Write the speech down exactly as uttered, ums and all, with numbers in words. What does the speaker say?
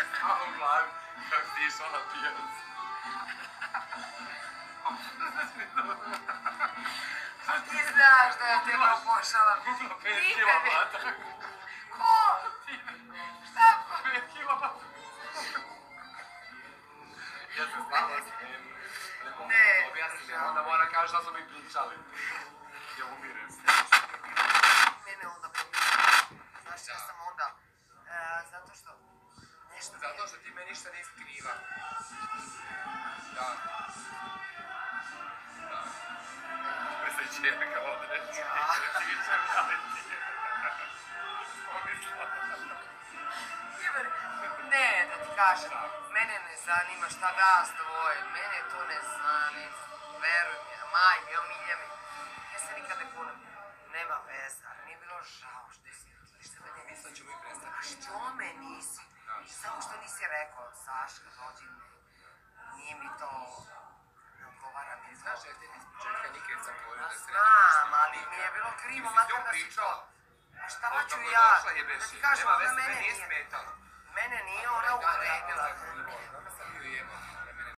A u glavi, kako ti išao na pijac. A ti znaš da ja te pokušavam. Gubila pet kilobata. Ko? Šta pa? pet kilobata. Ja se znala smijem. Ne mogu da objasnim, onda mora kaži šta smo mi pričali. Ja umirem. Mene onda pomijeli. Znaš šta sam onda? Zato što... Nešto Zato što ti me ništa ne skriva. Da. Da. Me se čeka ovdje nešto. Pričam, ali ti je. Ne, da ti kažem, mene ne zanima šta vas dvoje, mene to ne zanima, veruj mi, majke, evo milje mi, ja se nikad ne punim, nema veze, ali nije bilo žao što si, što me nije Sad ćemo i prestati. A što me nisi? Samo što nisi rekao, Saška, dođi mi, nije mi to, ne odgovara mi to. Znaš, ja ti iz početka nikad sam govorio da se Znam, ali mi je bilo krivo, makar da si to. A šta ću ja? Da ti kažem, ona mene nije. Mene nije ona uvredila. Nema sam bio jebao.